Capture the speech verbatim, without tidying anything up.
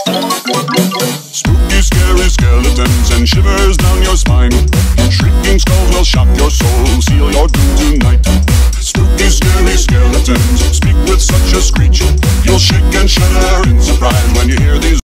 Spooky, scary skeletons and shivers down your spine. Shrieking skulls will shock your soul, seal your doom tonight. Spooky, scary skeletons speak with such a screech. You'll shake and shudder in surprise when you hear these